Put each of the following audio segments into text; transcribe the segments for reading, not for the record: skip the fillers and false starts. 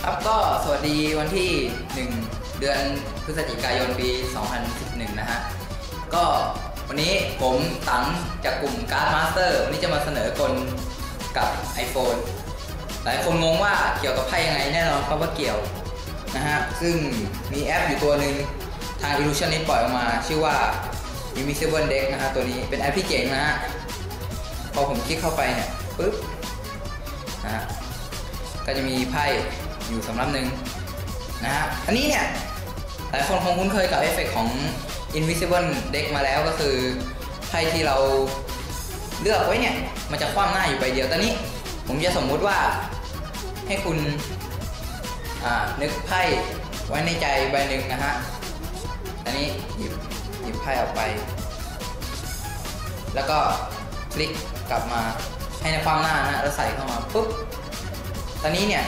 ครับก็สวัสดีวันที่1เดือนพฤศจิกายนปี2011นะฮะก็วันนี้ผมตังจากกลุ่มการ์ดมาสเตอร์วันนี้จะมาเสนอกลกับ iPhone หลายคนงงว่าเกี่ยวกับไพ่ยังไงแน่นอนครับว่าเกี่ยวนะฮะซึ่งมีแอปอยู่ตัวหนึ่งทาง Illusionist ปล่อยออกมาชื่อว่า Invisible Deck นะฮะตัวนี้เป็นแอปที่เจ๋งนะฮะพอผมคลิกเข้าไปเนี่ยปึ๊บนะฮะก็จะมีไพ่อยู่สำรับหนึ่งนะฮะอันนี้เนี่ยหลายคนคงคุ้นเคยกับเอฟเฟกต์ของ Invisible Deck มาแล้วก็คือไพ่ที่เราเลือกไว้เนี่ยมันจะคว่ำหน้าอยู่ใบเดียวตอนนี้ผมจะสมมุติว่าให้คุณนึกไพ่ไว้ในใจใบหนึ่งนะฮะอันนี้หยิบไพ่ออกไปแล้วก็คลิกกลับมาให้ในความหน้านะแล้วใส่เข้ามาปุ๊บตอนนี้เนี่ย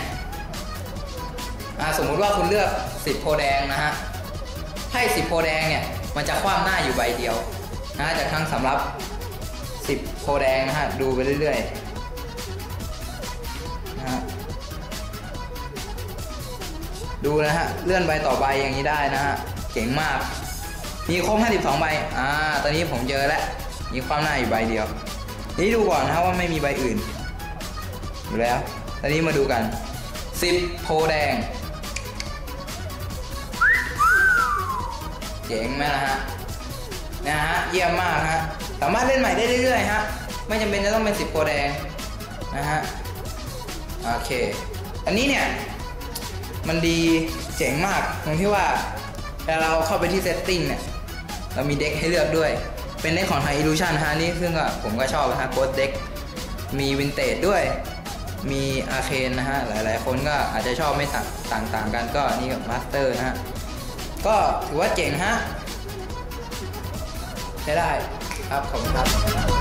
สมมุติว่าคุณเลือก10โพแดงนะฮะไพ่10โพแดงเนี่ยมันจะคว่ำหน้าอยู่ใบเดียวนะจากทั้งสำรับ10โพแดงนะฮะดูไปเรื่อยๆนะฮะดูนะฮะเลื่อนใบต่อใบอย่างนี้ได้นะฮะเจ๋งมากมีครบ52ใบตอนนี้ผมเจอแล้วมีคว่ำหน้าอยู่ใบเดียวนี่ดูก่อนนะว่าไม่มีใบอื่นอยู่แล้วตอนนี้มาดูกัน10โพแดงเจ๋งไหมล่ะฮะเยี่ยมมากฮะสามารถเล่นใหม่ได้เรื่อยๆฮะไม่จำเป็นจะต้องเป็น10โพแดงนะฮะโอเคอันนี้เนี่ยมันดีเจ๋งมากตรงที่ว่าเวลาเราเข้าไปที่ setting เนี่ยเรามีเด็กให้เลือกด้วยเป็นเด็กของทาง Illusion ฮะนี่ซึ่งผมก็ชอบนะฮะ Ghost Deck มี Vintage ด้วยมีอาร์เคนนะฮะหลายๆคนก็อาจจะชอบไม่ต่างกันก็นี่กับมาสเตอร์นะฮะก็ถือว่าเจ๋งฮะใช้ได้ครับขอบคุณครับ